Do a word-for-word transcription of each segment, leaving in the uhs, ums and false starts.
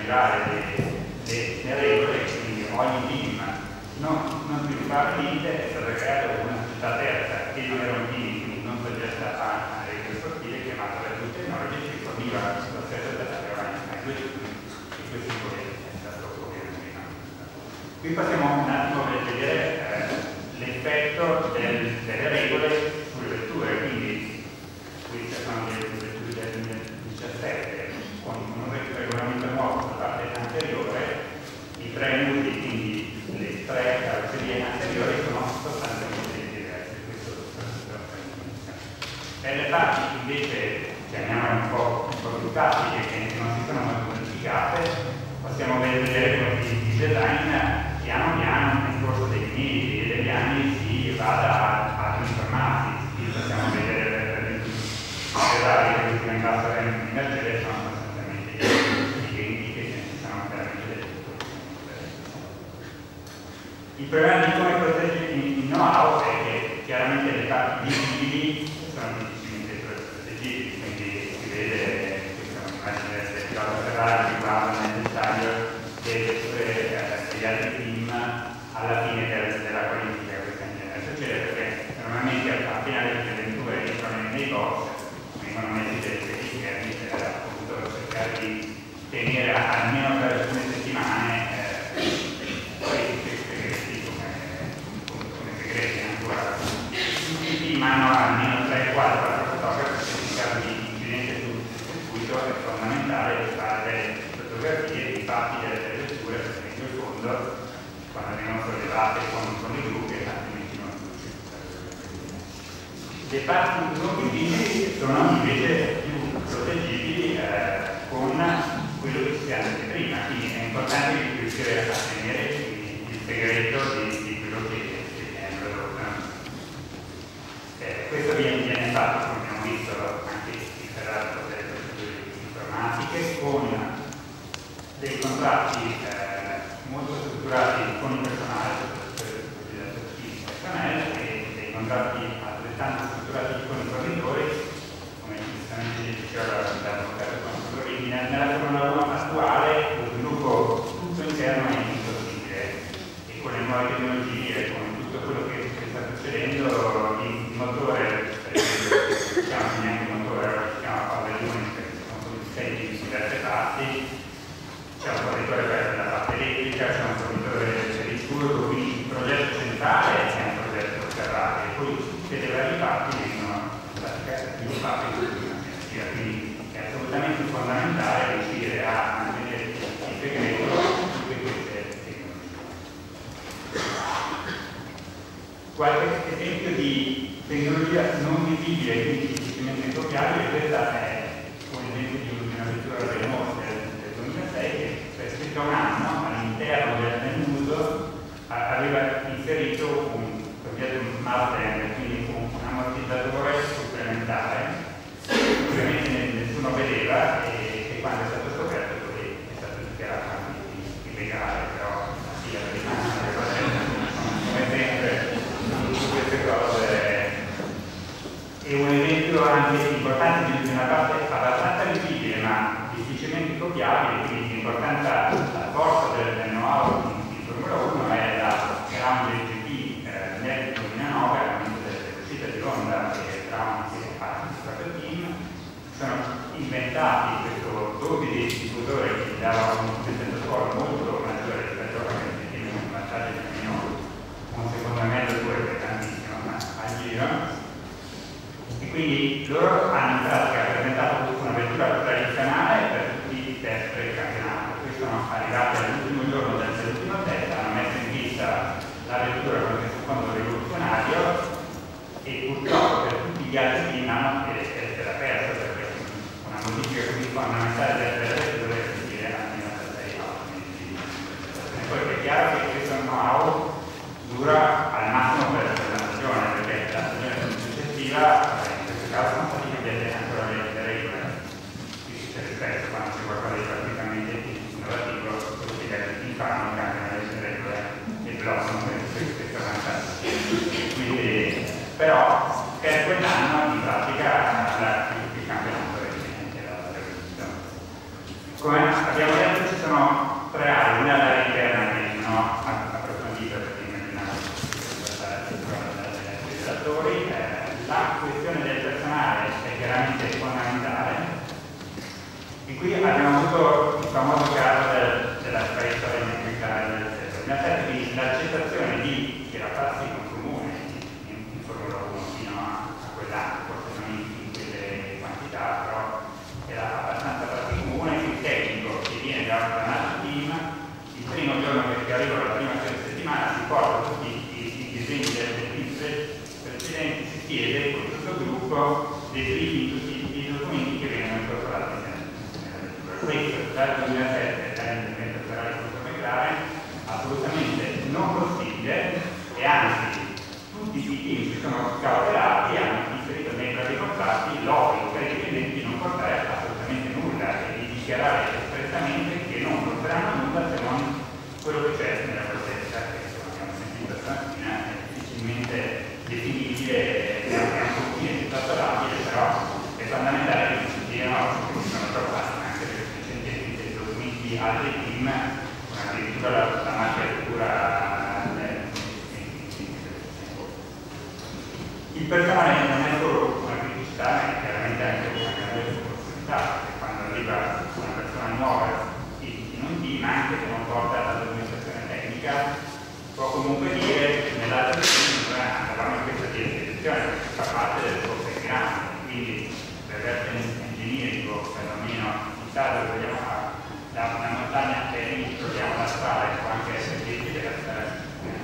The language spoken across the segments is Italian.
aggiornare le, le, le regole, quindi ogni team non, non sviluppabilimente è stata creata una società terza che non era un team, quindi non soggetta a, a regole sportive, chiamata Red Technology, che forniva lo stesso data ai due team e questo poi è stato ovviamente. Qui possiamo un attimo vedere eh, l'effetto del, delle regole sulle vetture, quindi queste sono le vetture del duemiladiciassette con un regolamento nuovo da parte anteriore, i tre nudi, quindi le tre carrozzerie anteriori sono sostanzialmente diverse. Per le parti invece, chiamiamole un po', un po' più classiche, che non si sono molto modificate, possiamo vedere come il design piano piano nel corso dei mesi e degli anni si vada a, a uniformarsi. Qui possiamo vedere le varie che diventassero in Mercedes sono sostanzialmente identiche, che ci sono veramente delle tutto. Il problema di come proteggere il know-how è che chiaramente le parti visibili sono difficilmente proteggibili, quindi si vede questa immagine del pilota Ferrari che guarda nel dettaglio degli altri team alla fine del, della qualifica. Questa in genere succede perché normalmente appena le venture entrano nei box vengono messi dei schermi per appunto cercare di tenere almeno per alcune settimane questi segreti come segreti ancora. Tutti i team hanno almeno tre quattro fotografi perché in caso di incidente sul circuito è fondamentale fare delle fotografie di fatti delle vetture per esempio il fondo quando vengono sollevate con, con i gruppi altrimenti non succede. Le parti non visibili sono invece più proteggibili eh, con quello che si ha detto prima, quindi è importante riuscire a tenere il, il segreto di, di quello che, che viene prodotto. Eh, questo viene, viene fatto, come abbiamo visto, anche in Ferrari delle procedure informatiche con dei contratti eh, molto strutturati con il personale, il personale e dei contratti altrettanto strutturati con i fornitori, come giustamente diceva l'avvocato Consolini. Nella Formula uno attuale lo sviluppo tutto interno è impossibile e con le nuove tecnologie, con tutto quello che, che sta succedendo, il motore, per esempio, si chiama neanche motore, si chiama power unit, perché sono consistenti in diverse parti. C'è un fornitore per la parte elettrica, c'è un fornitore per il turbo, quindi il progetto centrale è un progetto Ferrari e poi tutte le varie parti vengono sviluppate in una sinergia, quindi è assolutamente fondamentale riuscire a mantenere il segreto di tutte queste tecnologie. Qualche esempio di tecnologia non visibile, quindi difficilmente copiabile, questa è un esempio di una vettura Renault che per circa un anno all'interno del uso aveva inserito un progetto Mustang, quindi un, un ammortizzatore supplementare che ovviamente nessuno vedeva e che quando è stato scoperto poi è stato dichiarato anche illegale, però sì, come sempre su queste cose. E un esempio anche importante di una parte abbastanza visibile ma difficilmente copiabile, quindi l'importanza, la forza del, del know-how in Formula uno è la Ground G P eh, nel duemilanove, al momento dell'uscita di Honda e Brown che fa il proprio team, sono inventati questo doppio diffusore che dava un potenza score molto maggiore rispetto a che tiene un vantaggio di meno un secondo e mezzo, due per tantissimo ma al giro. E quindi loro hanno in pratica presentato una vettura tradizionale per tutti i test del campionato. Qui sono arrivati all'ultimo giorno dell'ultimo test, hanno messo in pista la vettura con questo fondo rivoluzionario e purtroppo per tutti gli altri team hanno l'ha persa perché una modifica così fondamentale della vettura è riuscire almeno per sei automobili. E poi è chiaro che questo know-how dura al massimo per la stagione, perché la stagione successiva sono stati cambiate ancora le, le regole, quindi c'è rispetto quando c'è qualcosa di praticamente innovativo, significa che i fanno cambiano le regole e bloccano questo vantaggio. Quindi, però per quell'anno in pratica la, il campionato è la rivoluzione. Come abbiamo detto sono tre aree, una l'area interna che non ho approfondito perché immaginavo dai relatori. La questione del personale è chiaramente fondamentale. E qui abbiamo avuto il famoso caso del, della traiettoria meccanica del settore. In effetti l'accettazione di che la prassi comune in, in Formula uno fino a, a quell'anno, forse non in, in quelle quantità, però era abbastanza prassi comune, che il tecnico che viene da un altro team, il primo giorno che arriva la prima settimana si porta tutti i, i disegni delle team precedenti, si chiede con tutto il gruppo dei briefing, tutti i documenti che vengono incorporati. Questo dal duemilasette dall'intervento federale contro McLaren assolutamente non possibile, e anzi tutti i team si sono cautelati e hanno inserito nei propri contratti l'obbligo per i dipendenti di non portare assolutamente nulla e di dichiarare espressamente che non porteranno nulla se non quello che c'è nella protesta, che abbiamo sentito stamattina è difficilmente definibile, è un pochino esasperatabile, però è fondamentale che ci siano, che siano trovati di altri team, addirittura la, la macchiatura del... Il personale non è solo una criticità, ma è chiaramente anche una grande opportunità, perché quando arriva una persona nuova in un team, anche se non porta la documentazione tecnica, può comunque dire che nell'altro team andavamo in questa direzione, perché fa parte del suo background, quindi per essere ingegnerico, perlomeno in caso che vogliamo fare da una montagna che lì troviamo la strada e può anche essere difficile da stare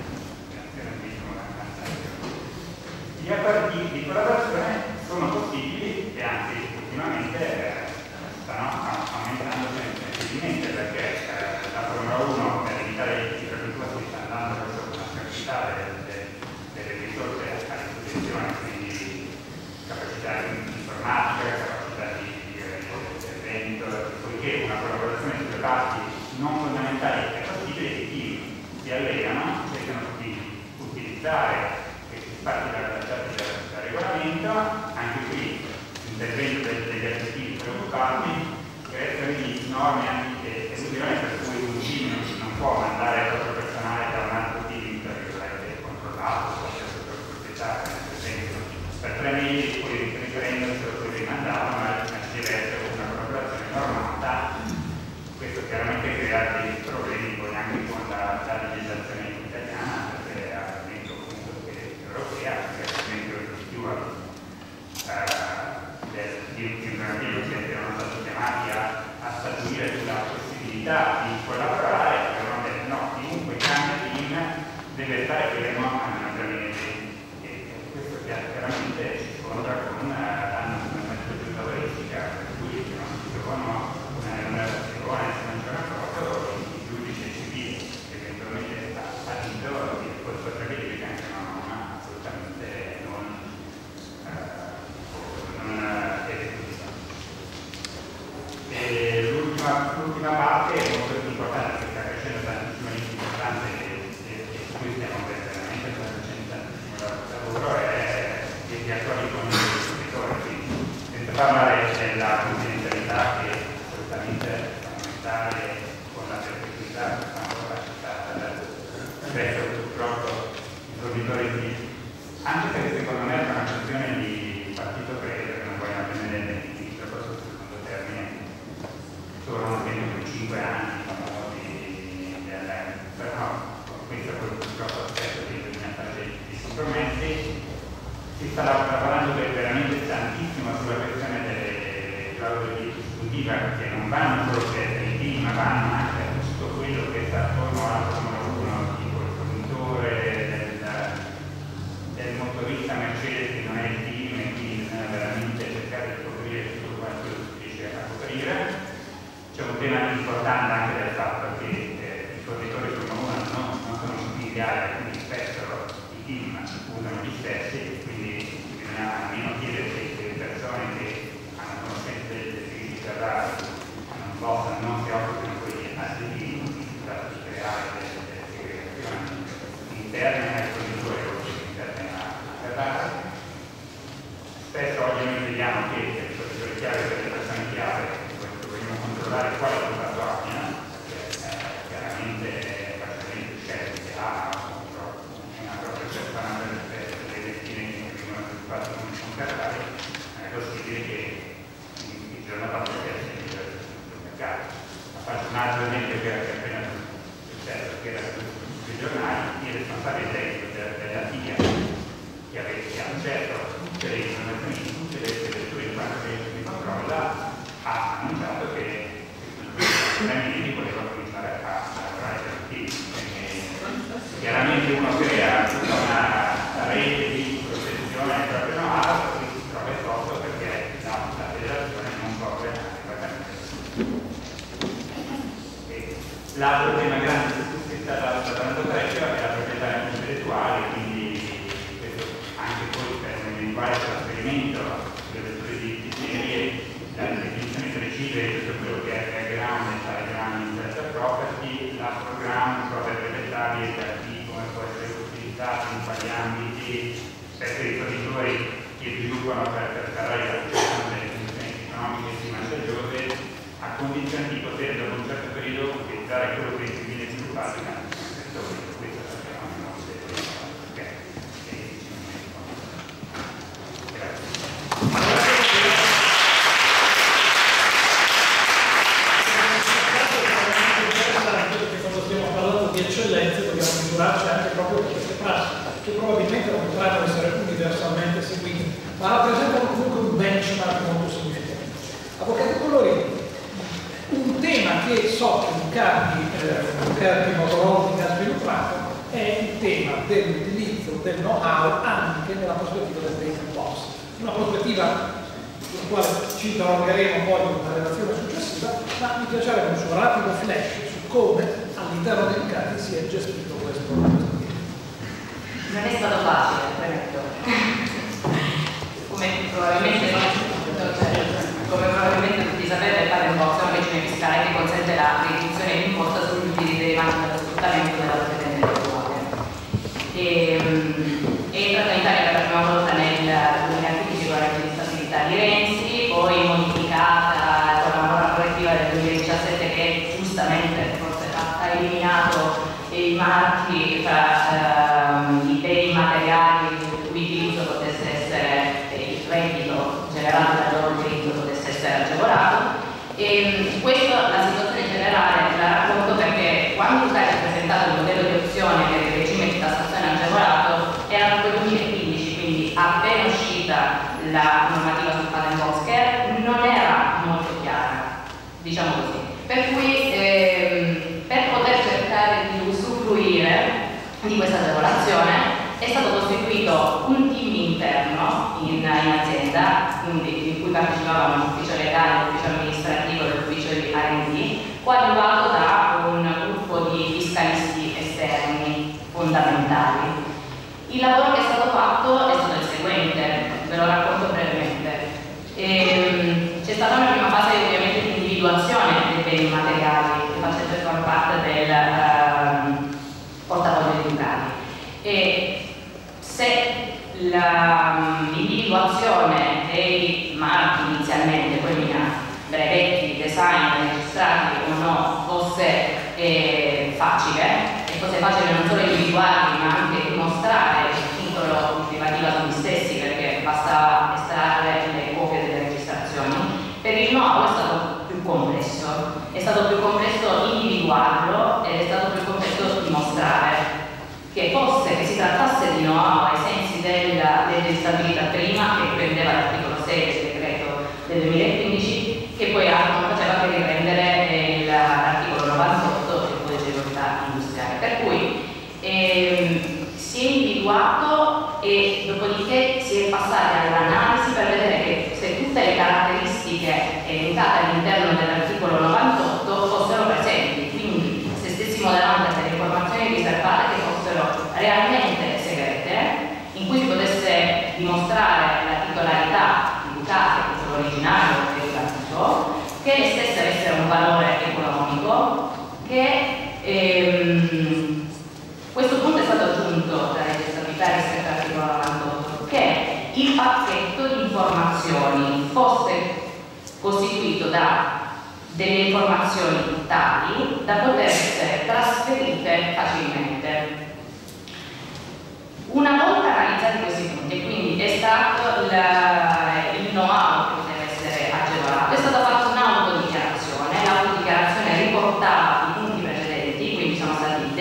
gli accordi di collaborazione sono possibili e anzi ultimamente eh, stanno aumentando sensibilmente, perché eh, la Formula uno per evitare i pericoli sta andando verso una scarsità delle, delle risorse a disposizione, quindi capacità informatica, capacità di, di, di evento, poiché una collaborazione sulle parti non fondamentali è possibile, che i team si allenano, cercano di utilizzare questi spazi lasciati dal regolamento, anche qui l'intervento degli aggettivi preoccupati, creazione di norme anche esclusione per cui un team non può mandare il proprio personale da un altro team per essere controllato o per proprietà, per esempio, per tre mesi poi riprendersi o poi rimandato, ma ci deve essere una collaborazione normata. Questo chiaramente crea dei problemi poi anche con la, la legislazione italiana, perché ad esempio comunque europea, perché ad esempio il steward di informativo che erano stati chiamati a, a statuire sulla possibilità di collaborare, avevano detto no, chiunque cambia team deve stare fermo a un gabinetto, e questo chiaramente si scontra con la metodologia lavoristica, per cui non si trovano una relazione, se non c'è un accordo, il giudice civile eventualmente ha vinto, e poi potrebbe dire che anche no, no, assolutamente non, eh, non esecutiva. L'ultima parte è molto importante, perché sta crescendo tantissimo l'importanza e su cui stiamo veramente facendo tantissimo lavoro, è gli attori con i genitori, senza parlare della confidenzialità che è assolutamente fondamentale, con la perpetuità che sta ancora accettata spesso purtroppo i fornitori di, anche perché secondo me è una questione di partito preso, che non vogliono tenere il percorso sul secondo termine, solo un tempo di cinque anni, di, di, però questo purtroppo spesso bisogna fare dei compromessi. Si sta lavorando veramente tantissimo sulla questione delle l'altro esempio che era appena successo, che era sui giornali, il responsabile tecnico della T I A che aveva accesso a tutte le informazioni di tutte le letture in quanto che si controlla, ha annunciato che sicuramente voleva cominciare a lavorare per tutti. Chiaramente uno crea tutta una rete di protezione proprio know-how, poi si trova il costo perché la, la federazione non copre adeguatamente. L'altro tema grande su cui è stato parlando parecchio è la proprietà intellettuale, quindi questo anche poi per un eventuale trasferimento delle letture di ingegnerie, la definizione precisa di tutto quello che è background e diagram intellectual property, la programma proprio brevettabile da chi come può essere utilizzato in quali ambiti, specie di fornitori che sviluppano per preparare l'applicazione delle funzioni economiche più vantaggiose a condizione di poter dopo un certo periodo utilizzare quello che viene sviluppato in altri settori. Questo sappiamo che non si deve fare. Grazie. Quando stiamo parlando di eccellenze dobbiamo misurarci anche proprio con queste prassi, che probabilmente non potranno essere universalmente seguite, ma rappresentano comunque un benchmark molto significativo. Avvocati Collorini, un tema che so che Lucardi, eh, Lucardi Motorola ha sviluppato è il tema dell'utilizzo del know-how anche nella prospettiva del data post, una prospettiva sulla quale ci interrogheremo poi in una relazione successiva, ma mi piacerebbe un suo rapido flash su come all'interno dei Lucardi si è gestito questo tema. Non è stato facile, premetto. Come probabilmente, come probabilmente tutti sapete, il Patent Box è una legge fiscale che consente la riduzione di imposta sugli utili derivanti dallo sfruttamento della proprietà intellettuale. È entrata in Italia per la prima volta nel duemilaquindici con la legge di stabilità di Renzi, poi modificata con la norma correttiva del duemiladiciassette che giustamente forse ha eliminato i marchi tra ehm, i beni materiali il cui utilizzo potesse essere eh, il reddito generato dal loro utilizzo potesse essere agevolato. E questa la situazione generale la racconto perché quando Italia ha presentato il modello di opzione per il regime di tassazione agevolato era nel duemilaquindici, quindi appena uscita la normativa sul patent box che non era molto chiara, diciamo così. Per cui ehm, per poter cercare di usufruire di questa agevolazione è stato costituito un team interno in, in azienda, quindi in cui partecipavano l'ufficio legale, l'ufficio amministrativo e l'ufficio di R and D, coadiuvato da un gruppo di fiscalisti esterni fondamentali. Il lavoro che è stato fatto è stato il seguente, ve lo racconto brevemente. C'è stata una prima fase ovviamente di individuazione dei beni materiali che facesse far parte del um, portafoglio di Lucardi. E se l'individuazione dei marchi inizialmente, poi brevetti, design registrati o no, fosse eh, facile, e fosse facile non solo individuarli ma anche dimostrare il titolo di privativa sugli stessi perché bastava estrarre le copie delle registrazioni, per il know-how è stato più complesso, è stato più complesso individuarlo ed è stato più complesso dimostrare che fosse che si trattasse di know-how ai sensi della legge di stabilità prima che prendeva l'articolo sei del decreto del duemilaquindici che poi altro non faceva che riprendere l'articolo novantotto del codice di proprietà industriale, per cui ehm, si è individuato e dopodiché si è passati all'analisi per vedere che se tutte le caratteristiche elencate all'interno dell'articolo novantotto fossero presenti, quindi se stessimo davanti a delle informazioni riservate che fossero realmente segrete, in cui si potesse dimostrare la titolarità di Ducati, l'originale o derivativo, che stesse avessero un valore economico, che ehm, questo punto è stato aggiunto dalla legge statutaria rispetto all'articolo novantotto, che il pacchetto di informazioni fosse costituito da delle informazioni tali da poter essere trasferite facilmente. Una volta analizzati questi punti, e quindi è stato il, il know-how che deve essere agevolato, è stata fatta un'autodichiarazione, l'autodichiarazione riportava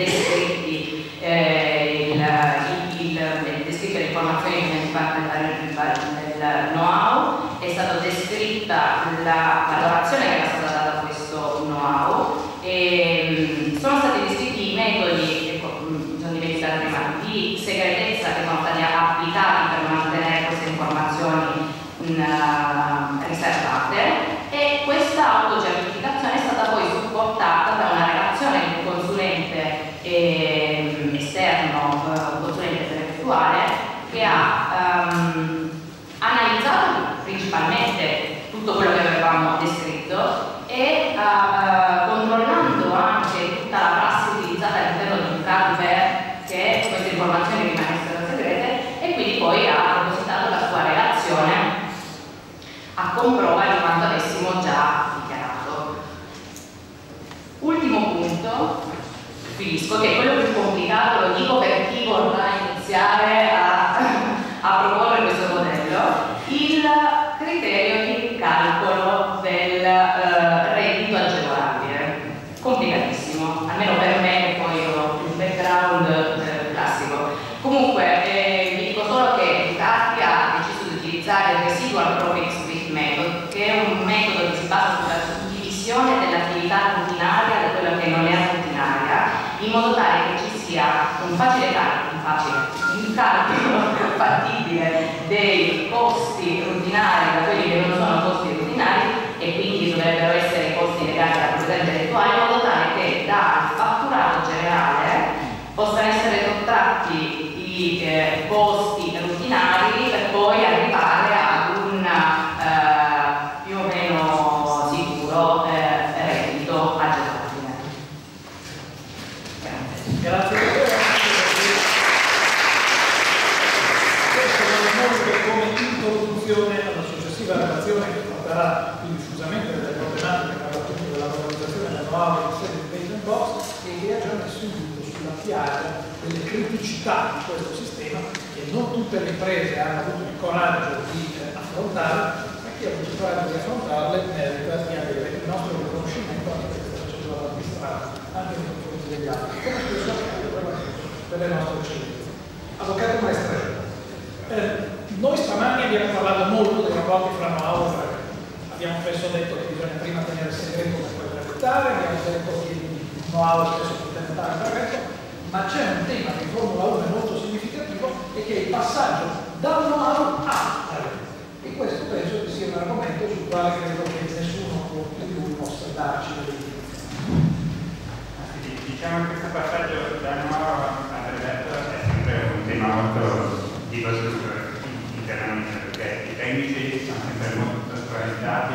descritti eh, il, il, il, descritto le informazioni che si fanno nel know-how, è stata descritta la valorazione che era stata data a questo know-how, e sono stati descritti i metodi, ecco, mi sono dimenticata prima, di segretezza che sono stati applicati per mantenere queste informazioni mh, riservate, e questa autocertificazione è stata poi supportata da una relazione di un consulente eh, esterno, un consulente intellettuale, che ha um, analizzato principalmente tutto quello che avevamo descritto e uh, uh, controllando anche tutta la prassi utilizzata all'interno di un caso perché queste informazioni rimanessero segrete, e quindi poi ha depositato la sua relazione a comprova di quanto avessimo già dichiarato. Ultimo punto, finisco, che è quello più complicato, lo dico per chi vorrà iniziare a, a proporre questo modello, il criterio di calcolo del eh, reddito agevolabile. Complicatissimo, almeno per me, che poi ho il background eh, classico. Comunque, eh, vi dico solo che Ducati ha deciso di utilizzare il Residual Profit Split Method, che è un metodo che si basa sulla suddivisione dell'attività rutinaria da quello che non è rutinaria, in modo tale che ci sia un facile calcolo, un facile, un calcolo fattibile dei costi rutinari da quelli che non sono costi rutinari, e quindi dovrebbero essere i costi legati alla proprietà intellettuale, in modo tale che dal fatturato generale possano essere sottratti i eh, costi rutinari per poi arrivare ad un eh, più o meno sicuro eh, reddito agevolabile. Grazie. Grazie. Questo è un modo che, come introduzione alla successiva relazione che tratterà più diffusamente delle problematiche della valorizzazione del know-how in sede di patent box, e che ha già messo in dubbio sulla piaga delle criticità di questo sistema che non tutte le imprese hanno avuto il coraggio di eh, affrontare, ma chi ha avuto il coraggio di affrontarle merita di avere il nostro riconoscimento anche perché sta facendo la strada anche nei confronti degli altri, come spesso accade per le nostre eccellenze. Avvocato Maestrello, eh, noi stamani abbiamo parlato molto dei rapporti fra know-how e brevetto. Abbiamo spesso detto che bisogna prima tenere il segreto per poi brevettare, abbiamo detto che il know-how è spesso complementare al brevetto, ma c'è un tema che in Formula uno è molto significativo e che è il passaggio dal know-how a brevetto. E questo penso che sia un argomento sul quale credo che nessuno più di lui possa darci delle indicazioni. Diciamo che questo passaggio dal know-how a brevetto è sempre un tema molto dibattuto internamente, perché i tecnici sono sempre molto spaventati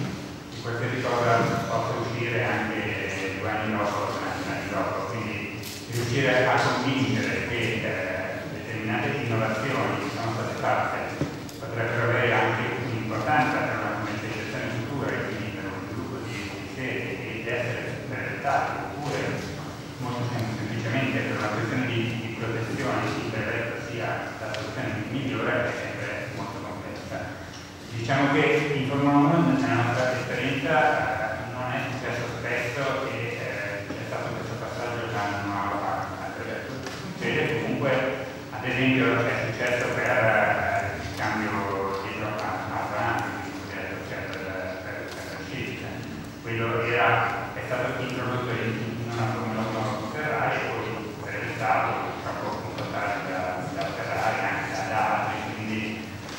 di qualsiasi cosa possa uscire anche due anni dopo, tre anni dopo, quindi riuscire a convincere che eh, determinate innovazioni che sono state fatte potrebbero avere anche un'importanza per una commercializzazione futura e quindi per lo sviluppo di sedi e di essere brevettati, oppure molto semplicemente per una questione di, di protezione, il brevetto sia la soluzione migliore, è sempre molto complessa. Diciamo che in Formula uno nella nostra esperienza eh, non è successo spesso che eh, c'è stato questo passaggio da know-how al brevetto. Succede comunque, ad esempio è successo per eh, il cambio dietro a Atlantic, cioè per, per, per la scelta. Quello era, è stato introdotto in, in una Formula uno Ferrari e poi brevettato, purtroppo contattato da, da Ferrari, anche da altri, quindi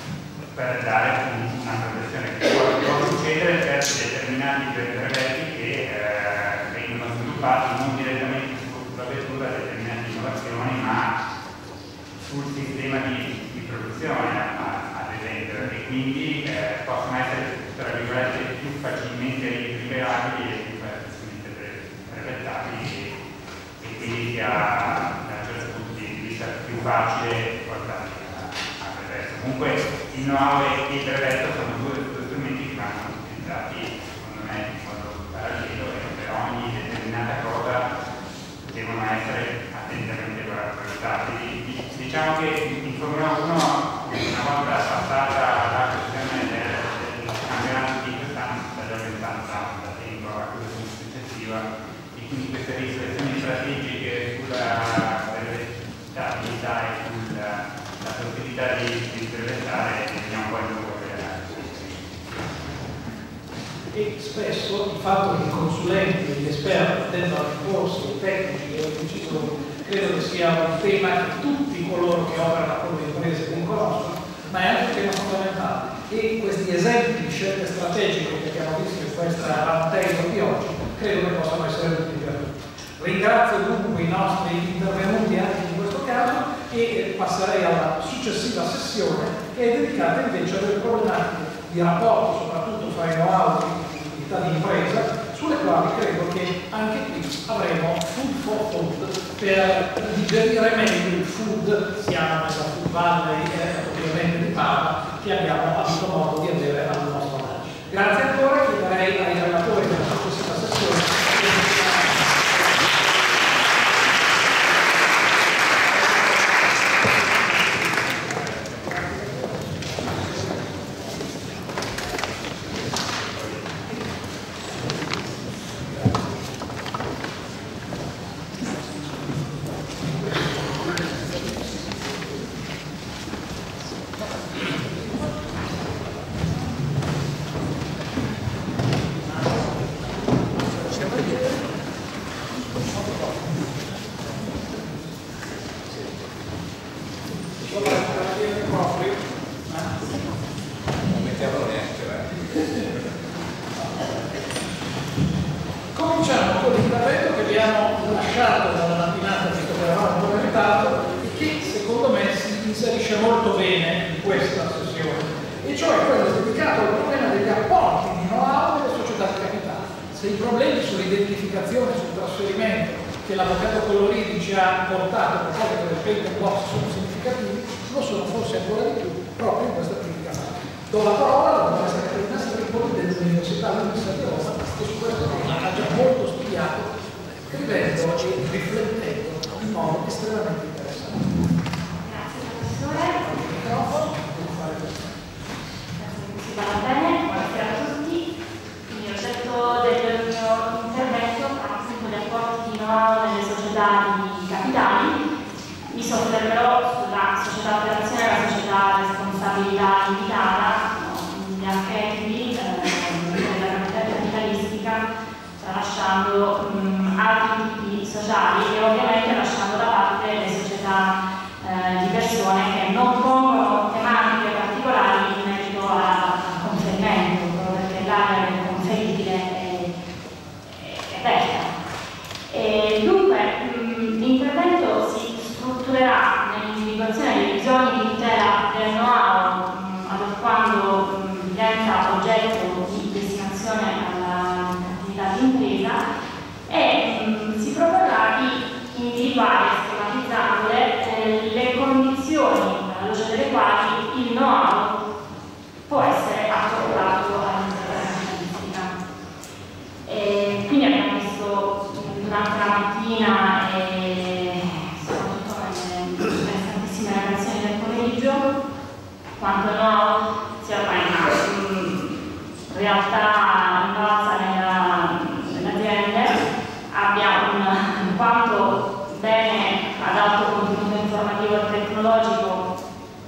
per dare una protezione che può, può succedere per determinati brevetti che eh, vengono sviluppati non direttamente sulla vettura, determinate innovazioni, ma sul sistema di, di produzione, ad esempio, e quindi eh, possono essere, tra virgolette, più facilmente rivelabili e più facilmente brevettabili, e, e quindi sia da un certo punto di vista più facile portarli a brevetto. Comunque il know-how e il brevetto sono due, due strumenti che vanno utilizzati, secondo me, in modo parallelo, e per ogni determinata cosa devono essere attentamente valutati. Diciamo che in Formula uno, una volta passata la questione del, del campionato di quest'anno, sta già diventando da tempo a quella successiva, e quindi queste riflessioni strategiche sulla e spesso il fatto che i consulenti e gli esperti tendano a imporsi ai tecnici e ai decisori credo che sia un tema che tutti coloro che operano con le imprese non conoscono, ma è anche un tema fondamentale. E questi esempi di scelte strategiche che abbiamo visto in questa roundtable di oggi credo che possano essere utili per tutti. Ringrazio dunque i nostri intervenuti anche in questo caso e passerei alla successiva sessione che è dedicata invece alle problematiche di rapporto, soprattutto fra i know-how di attività di impresa, sulle quali credo che anche qui avremo food for food per digerire meglio il food, siamo nella Food Valley eh, ovviamente di Parma, che abbiamo avuto modo di avere al nostro lancio. Grazie ancora, chiederei ai relatori della successiva sessione. Che l'avvocato Collorini ci ha portato per cose che nel paper box sono significativi, lo sono forse ancora di più proprio in questa critica. Do la parola alla dottoressa Caterina Stripoli dell'Università Luisa di Roma, che su questo tema ha già molto studiato, scrivendo e riflettendo in modo estremamente interessante. Grazie professore. Il microfono, Grazie che si parla bene, buonasera a tutti. Quindi l'oggetto del mio intervento appunto gli apporti di know-how nelle società di capitali. Mi soffermerò sulla società operazione e la società responsabilità limitata, gli archetipi eh, della capitalistica, tralasciando mh, altri tipi sociali e ovviamente lasciando da parte le società eh, di persone che non pongono tematiche particolari in merito al conferimento, proprio perché l'area del conferibile è, è aperta. E dunque l'intervento si strutturerà nell'individuazione dei bisogni di tutela del know-how adottando diventa oggetto di destinazione all'attività di impresa e mh, si proporrà di individuare, schematizzandole, eh, le condizioni alla luce delle quali il know-how può essere accordato all'impresa capitalistica. E quindi abbiamo visto durante la mattina e soprattutto nelle interessantissime relazioni del pomeriggio quanto know-how sia ormai una realtà invalsa nelle aziende, abbia un quanto bene ad alto contenuto informativo e tecnologico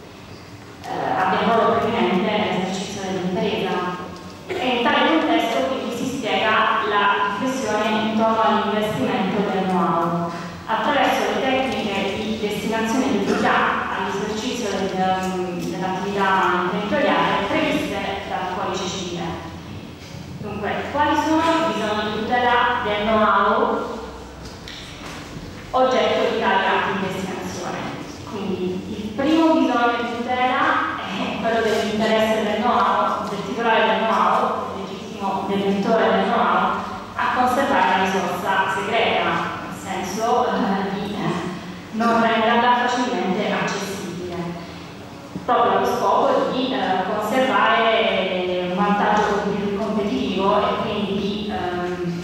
eh, abbia un ruolo preminente nell'esercizio dell'impresa. E in tale contesto quindi si spiega la riflessione intorno all'investimento del know-how attraverso le tecniche di destinazione di utilità all'esercizio del, dell'attività imprenditoriale previste dal codice civile. Dunque, quali sono i bisogni di tutela del know-how oggetto di tali atti di destinazione? Quindi il primo bisogno di tutela è quello dell'interesse del know-how, del titolare del know-how, del legittimo detentore del know-how, a conservare la risorsa segreta, nel senso eh, di non renderla facilmente accessibile, proprio allo scopo di eh, conservare un vantaggio competitivo e quindi di ehm,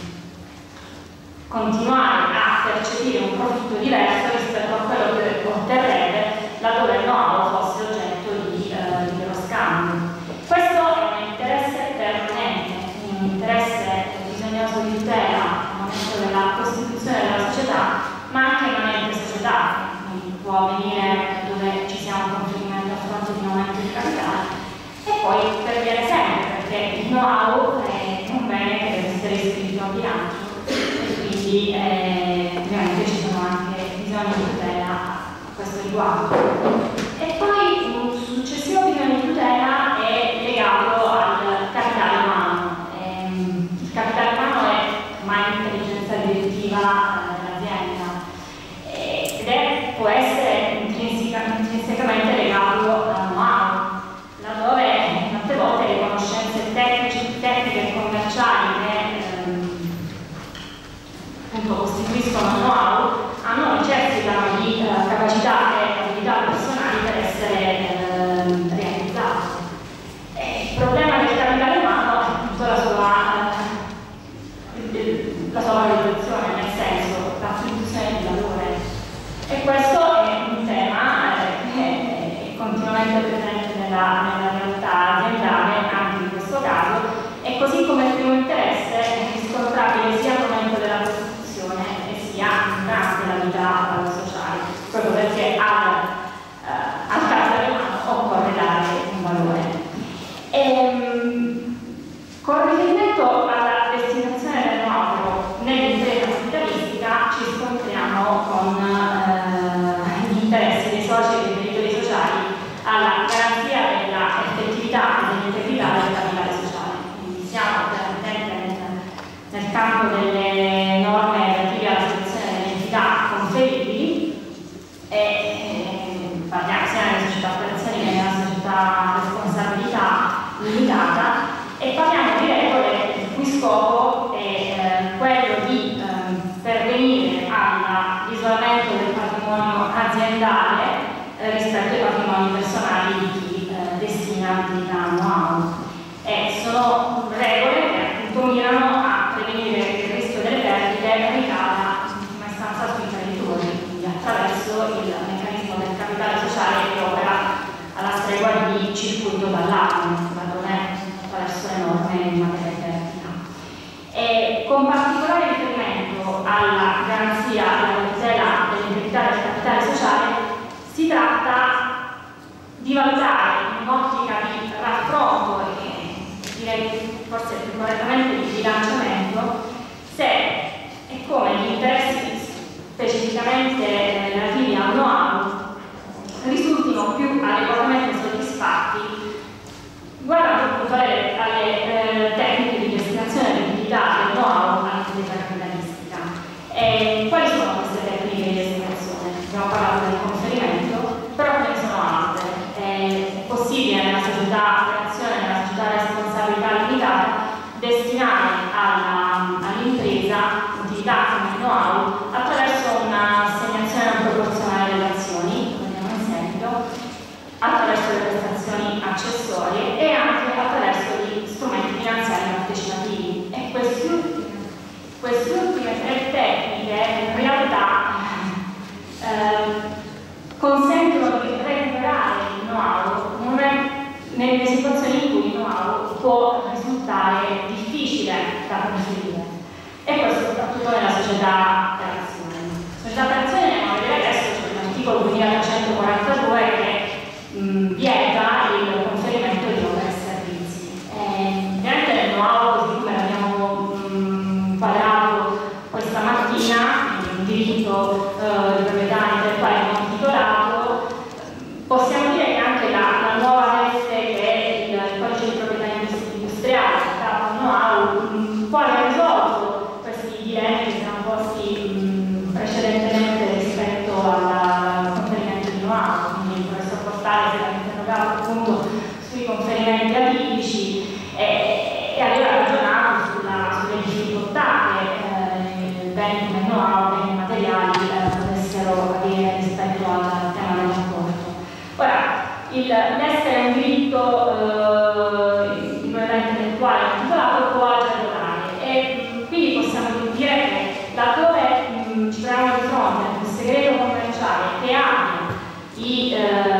continuare a percepire un profitto diverso rispetto a quello che otterrebbe laddove il know-how fosse oggetto di eh, libero scambio. Questo è un interesse permanente, un interesse bisognoso di tutela al momento della costituzione della società, ma anche immanente società, quindi può avvenire dove ci sia un conferimento a fronte di un aumento di capitale e poi perviene sempre, perché il know-how è un quindi eh, ovviamente ci sono anche bisogni di tutela a questo riguardo. E poi un successivo bisogno di tutela è legato al capitale umano. Ehm, il capitale umano è ormai l'intelligenza direttiva dell'azienda eh, ed è, può essere intrinseca, intrinsecamente legato al know-how, laddove tante volte le conoscenze tecniche, tecniche e commerciali che ehm, appunto costituiscono know-how hanno necessitano di eh, capacità e abilità personali per essere eh, realizzate. E il problema del capitale umano è appunto la sua, eh, la sua valorizzazione, nel senso la fruizione di valore. E questo è un tema eh, che è continuamente presente nella, nella realtà aziendale, anche in questo caso, e così come il primo interesse è riscontrabile sia al momento della costruzione e sia durante la vita sociale, proprio perché al, uh, al capitale umano occorre dare un valore. E, con riferimento alla destinazione del know-how nell'impresa capitalistica ci scontriamo con uh, gli interessi dei soci e dei creditori sociali alla garanzia della effettività e dell'integrità del capitale sociale. Quindi siamo veramente nel, nel campo delle norme relative alla selezione delle entità conferibili e eh, parliamo sia nelle società per azioni che nella società a responsabilità limitata e parliamo di regole il cui scopo è eh, quello di eh, pervenire all'isolamento del patrimonio aziendale rispetto ai patrimoni personali di chi eh, destina attività know-how. E sono regole che appunto mirano a prevenire che il rischio delle perdite ricada in ultima istanza sui creditori, quindi attraverso il meccanismo del capitale sociale che opera alla stregua di circuito d'allarme, ma non è attraverso le norme in materia di perdita. E con particolare riferimento alla garanzia e alla tutela dell'integrità del capitale sociale si tratta di valutare in un'ottica di raffronto e direi forse più correttamente di bilanciamento se e come gli interessi specificamente relativi al know-how risultino più adeguatamente soddisfatti guardando appunto alle, alle eh, tecniche di destinazione dell'utilità del know-how all'attività capitalistica. E quali sono queste tecniche di destinazione? Abbiamo parlato del conferimento, però ce ne sono altre. È possibile nella società per azione, nella società a responsabilità limitata, destinare all'impresa utilità come know-how attraverso un'assegnazione non proporzionale delle azioni, lo vediamo in seguito, attraverso le prestazioni accessorie e anche attraverso gli strumenti finanziari partecipativi. E questi ultimi, queste ultime tre tecniche in realtà eh, consentono di recuperare il know-how nelle situazioni in cui il know-how può risultare difficile da conseguire. E questo soprattutto nella società per azione. Società per azione andiamo a vedere adesso c'è l'articolo duemilatrecentoquarantadue che mh, vieta il conferimento di opere e servizi. E, ovviamente nel know-how, così come l'abbiamo inquadrato questa mattina, il diritto eh, di proprietà intellettuale non titolato, possiamo dire che anche la, la nuova veste che è il, il codice di proprietà industriale, il capo know-how, può aver risolto questi dilemmi che si erano posti mh, precedentemente rispetto al conferimento di know-how. Quindi il professor Portale si era interrogato appunto sui conferimenti atipici e, e aveva ragionato sulla, sulle difficoltà che eh, beni come know-how, beni materiali eh, potessero avere rispetto al tema del rapporto. Ora, l'essere un diritto eh, di proprietà intellettuale titolato può agevolare e mh, quindi possiamo dire che laddove mh, ci troviamo di fronte a un segreto commerciale che abbia i, eh,